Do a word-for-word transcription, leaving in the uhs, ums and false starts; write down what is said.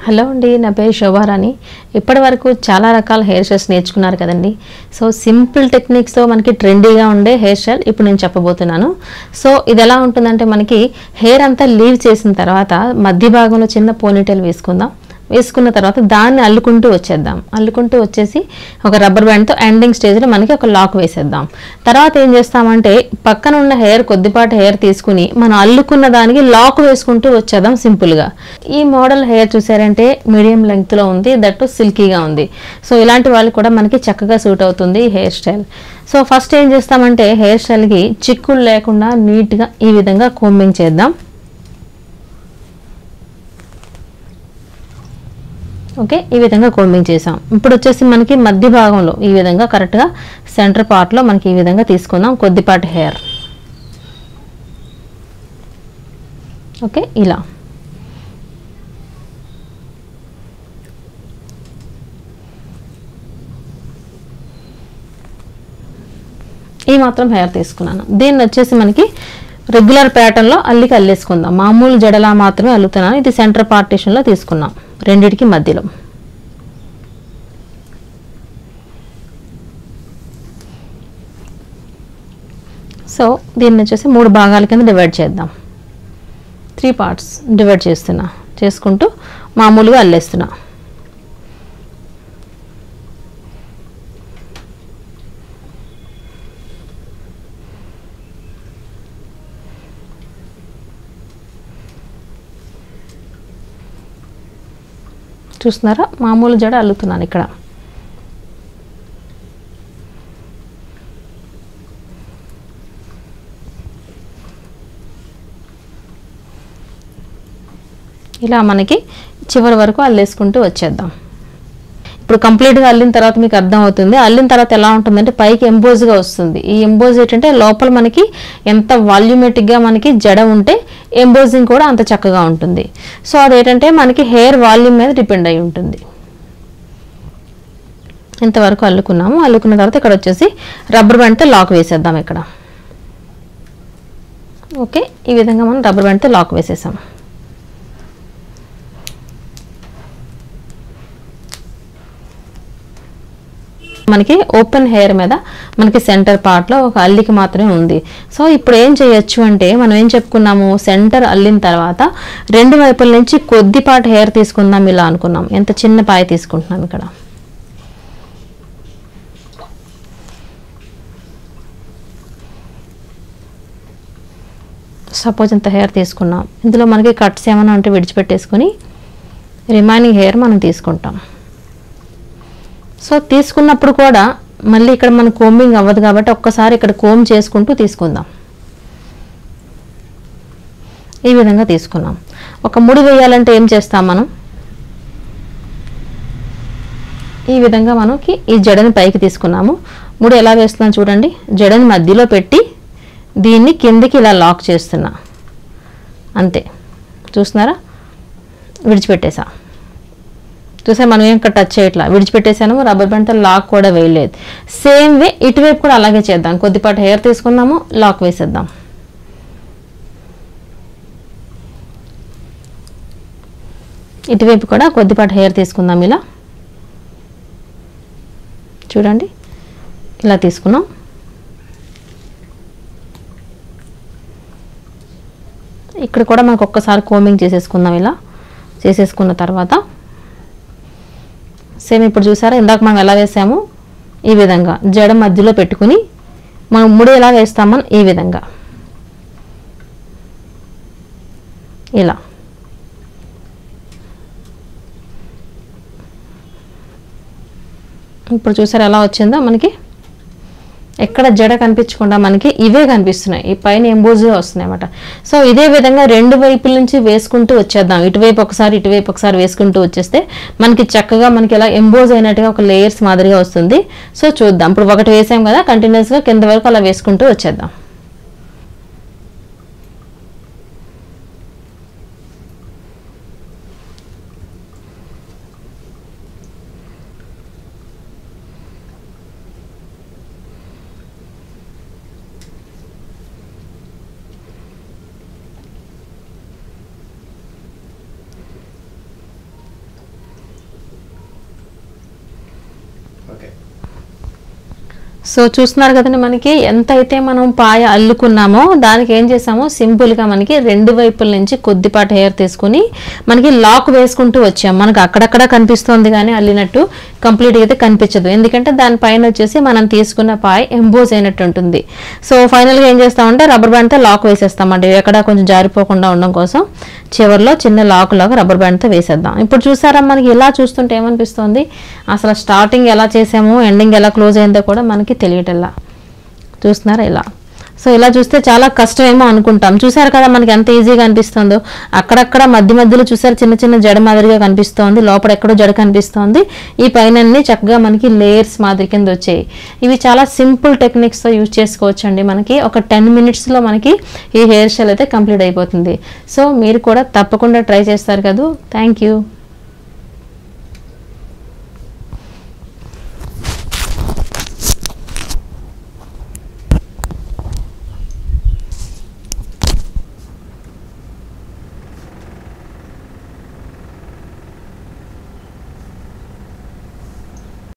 Hello అండి, నా పేరు శోభారాణి. ఇప్పటి వరకు చాలా రకాల హెయిర్ స్టైల్స్ నేర్చుకున్నారు కదండి. సో సింపుల్ టెక్నిక్స్తో మనకి ట్రెండీగా ఉండే హెయిర్ స్టైల్ ఇప్పుడు నేను చెప్పబోతున్నాను. సో ఇది ఎలా ఉంటుందంటే, మనకి హెయిర్ అంతా లీవ్ చేసిన తర్వాత మధ్య భాగంలో చిన్న పోనీటైల్ వేసుకుందాం. వేసుకున్న తర్వాత దాన్ని అల్లుకుంటూ వచ్చేద్దాం. అల్లుకుంటూ వచ్చేసి ఒక రబ్బర్ బ్యాండ్తో ఎండింగ్ స్టేజ్లో మనకి ఒక లాక్ వేసేద్దాం. తర్వాత ఏం చేస్తామంటే, పక్కన ఉన్న హెయిర్ కొద్దిపాటి హెయిర్ తీసుకుని మనం అల్లుకున్న దానికి లాక్ వేసుకుంటూ వచ్చేద్దాం సింపుల్గా. ఈ మోడల్ హెయిర్ చూసారంటే మీడియం లెంగ్త్లో ఉంది, దట్టు సిల్కీగా ఉంది. సో ఇలాంటి వాళ్ళు కూడా మనకి చక్కగా సూట్ అవుతుంది ఈ హెయిర్ స్టైల్. సో ఫస్ట్ ఏం చేస్తామంటే, హెయిర్ స్టైల్కి చిక్కులు లేకుండా నీట్గా ఈ విధంగా కోంబింగ్ చేద్దాం. ఓకే, ఈ విధంగా కోంబింగ్ చేసాం. ఇప్పుడు వచ్చేసి మనకి మధ్య భాగంలో ఈ విధంగా కరెక్ట్గా సెంటర్ పార్ట్లో మనకి ఈ విధంగా తీసుకుందాం కొద్దిపాటి హెయిర్. ఓకే, ఇలా ఈ మాత్రం హెయిర్ తీసుకున్నాను. దీన్ని వచ్చేసి మనకి రెగ్యులర్ ప్యాటర్న్లో అల్లికి అల్లేసుకుందాం. మామూలు జడలా మాత్రమే అల్లుతున్నాను. ఇది సెంటర్ పార్టీషన్లో తీసుకున్నాం రెండిటికి మధ్యలో. సో దీన్ని వచ్చేసి మూడు భాగాల కింద డివైడ్ చేద్దాం. త్రీ పార్ట్స్ డివైడ్ చేస్తున్నా, చేసుకుంటూ మామూలుగా అల్లేస్తున్నా. చూస్తున్నారా, మామూలు జడ అల్లుతున్నాను ఇక్కడ. ఇలా మనకి చివరి వరకు అల్లేసుకుంటూ వచ్చేద్దాం. ఇప్పుడు కంప్లీట్గా అల్లిన తర్వాత మీకు అర్థం అవుతుంది. అల్లిన తర్వాత ఎలా ఉంటుందంటే, పైకి ఎంబోజ్గా వస్తుంది. ఈ ఎంబోజ్ ఏంటంటే, లోపల మనకి ఎంత వాల్యూమేటిక్గా మనకి జడ ఉంటే ఎంబోజింగ్ కూడా అంత చక్కగా ఉంటుంది. సో అదేంటంటే మనకి హెయిర్ వాల్యూమ్ మీద డిపెండ్ అయి ఉంటుంది. ఇంతవరకు అల్లుకున్నాము. అల్లుకున్న తర్వాత ఇక్కడ వచ్చేసి రబ్బర్ బ్యాండ్తో లాక్ వేసేద్దాం ఇక్కడ. ఓకే, ఈ విధంగా మనం రబ్బర్ బ్యాండ్తో లాక్ వేసేసాం. మనకి ఓపెన్ హెయిర్ మీద మనకి సెంటర్ పార్ట్లో ఒక అల్లికి మాత్రమే ఉంది. సో ఇప్పుడు ఏం చేయొచ్చు అంటే, మనం ఏం చెప్పుకున్నాము, సెంటర్ అల్లిన తర్వాత రెండు వైపుల నుంచి కొద్దిపాటి హెయిర్ తీసుకుందాం ఇలా అనుకున్నాం. ఎంత చిన్న పాయ తీసుకుంటున్నాం ఇక్కడ. సపోజ్ ఇంత హెయిర్ తీసుకున్నాం. ఇందులో మనకి కట్స్ ఏమైనా ఉంటే విడిచిపెట్టేసుకొని రిమైనింగ్ హెయిర్ మనం తీసుకుంటాం. సో తీసుకున్నప్పుడు కూడా మళ్ళీ ఇక్కడ మన కోంబింగ్ అవ్వదు కాబట్టి ఒక్కసారి ఇక్కడ కోమ్ చేసుకుంటూ తీసుకుందాం. ఈ విధంగా తీసుకున్నాం. ఒక ముడి వేయాలంటే ఏం చేస్తాం మనం, ఈ విధంగా మనకి ఈ జడని పైకి తీసుకున్నాము. ముడి ఎలా వేస్తున్నాం చూడండి. జడని మధ్యలో పెట్టి దీన్ని కిందికి ఇలా లాక్ చేస్తున్నా, అంతే. చూస్తున్నారా, విడిచిపెట్టేసా. చూసా, మనం ఏం టచ్ చేయట్లా, విడిచిపెట్టేసాను. రబ్బర్ బ్యాండ్తో లాక్ కూడా వేయలేదు. సేమ్ వే ఇటువైపు కూడా అలాగే చేద్దాం. కొద్దిపాటి హెయిర్ తీసుకున్నాము, లాక్ వేసేద్దాం. ఇటువైపు కూడా కొద్దిపాటి హెయిర్ తీసుకుందాం ఇలా. చూడండి, ఇలా తీసుకున్నాం. ఇక్కడ కూడా మనకు ఒక్కసారి కోమింగ్ చేసేసుకుందాం. ఇలా చేసేసుకున్న తర్వాత సేమ్ ఇప్పుడు చూసారా, ఇందాక మనం ఎలా వేసాము, ఈ విధంగా జడ మధ్యలో పెట్టుకుని మనం ముడి ఎలా వేస్తామని ఈ విధంగా ఇలా. ఇప్పుడు చూసారా ఎలా వచ్చిందో, మనకి ఎక్కడ జడ కనిపించకుండా మనకి ఇవే కనిపిస్తున్నాయి. ఈ పైన ఎంబోజ్గా వస్తున్నాయి అన్నమాట. సో ఇదే విధంగా రెండు వైపుల నుంచి వేసుకుంటూ వచ్చేద్దాం. ఇటువైపు ఒకసారి ఇటువైపు ఒకసారి వేసుకుంటూ వచ్చేస్తే మనకి చక్కగా మనకి ఇలా ఎంబోజ్ అయినట్టుగా ఒక లేయర్స్ మాదిరిగా వస్తుంది. సో చూద్దాం. ఇప్పుడు ఒకటి వేసాం కదా, కంటిన్యూస్గా కింద వరకు అలా వేసుకుంటూ వచ్చేద్దాం. సో చూస్తున్నారు కదండి, మనకి ఎంత అయితే మనం పాయ అల్లుకున్నామో దానికి ఏం చేసామో సింపుల్గా మనకి రెండు వైపుల నుంచి కొద్దిపాటి హెయిర్ తీసుకుని మనకి లాక్ వేసుకుంటూ వచ్చాం. మనకు అక్కడక్కడ కనిపిస్తుంది కానీ అల్లినట్టు కంప్లీట్గా అయితే కనిపించదు, ఎందుకంటే దానిపైన వచ్చేసి మనం తీసుకున్న పాయ ఎంబోజ్ అయినట్టు ఉంటుంది. సో ఫైనల్గా ఏం చేస్తామంటే రబ్బర్ బ్యాండ్తో లాక్ వేసేస్తామండి, ఎక్కడ కొంచెం జారిపోకుండా ఉండడం కోసం చివరిలో చిన్న లాక్ లాగా రబ్బర్ బ్యాండ్తో వేసేద్దాం. ఇప్పుడు చూసారా, మనకి ఇలా చూస్తుంటే ఏమనిపిస్తుంది, అసలు స్టార్టింగ్ ఎలా చేసామో ఎండింగ్ ఎలా క్లోజ్ అయిందో కూడా మనకి తెలియటల్లా. చూస్తున్నారా ఇలా. సో ఇలా చూస్తే చాలా కష్టమేమో అనుకుంటాం. చూసారు కదా మనకి ఎంత ఈజీగా అనిపిస్తుందో, అక్కడక్కడ మధ్య మధ్యలో చూసారు చిన్న చిన్న జడ మాదిరిగా కనిపిస్తోంది, లోపల ఎక్కడో జడ కనిపిస్తోంది, ఈ పైన చక్కగా మనకి లేయర్స్ మాదిరి కింద వచ్చాయి. ఇవి చాలా సింపుల్ టెక్నిక్స్తో యూజ్ చేసుకోవచ్చు అండి. మనకి ఒక టెన్ మినిట్స్లో మనకి ఈ హెయిర్ స్టైల్ అయితే కంప్లీట్ అయిపోతుంది. సో మీరు కూడా తప్పకుండా ట్రై చేస్తారు కదా. Thank you.